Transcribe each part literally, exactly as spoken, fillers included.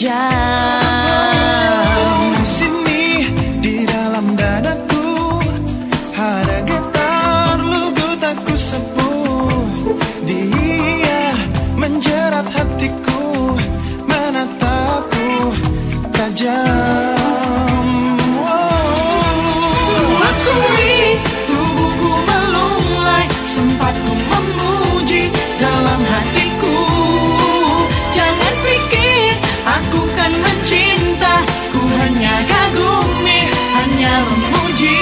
tajam. Di sini di dalam dadaku ada getar lugu tak ku sebuh. Dia menjerat hatiku, menatapku tajam. Ku akui tubuhku melulai, sempat ku memuji dalam hatiku. Jangan pikir aku kan mencinta, ku hanya kagumi, hanya memuji.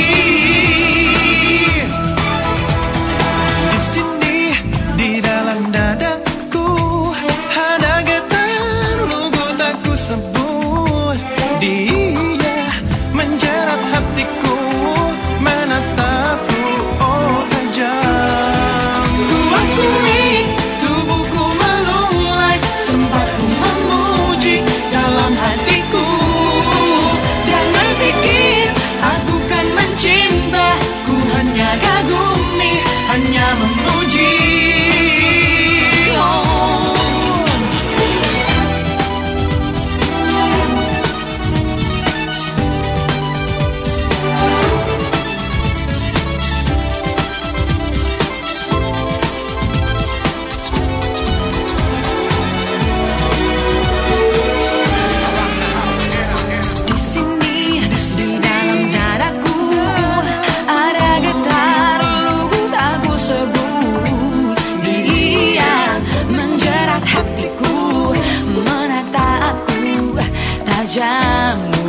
Di sini di dalam dadaku ada getar lugu tak ku sebut. Dia menjerat hatiku, menatapku oh tajam. Ku akui tubuhku melulai, sempat ku memuji dalam hatiku. Jangan pikir aku kan mencinta, ku hanya kagumi, hanya memuji. Oh. Di sini di dalam dadaku ada getar lugu tak ku sebut. Dia menjerat hatiku, menatapku tajam.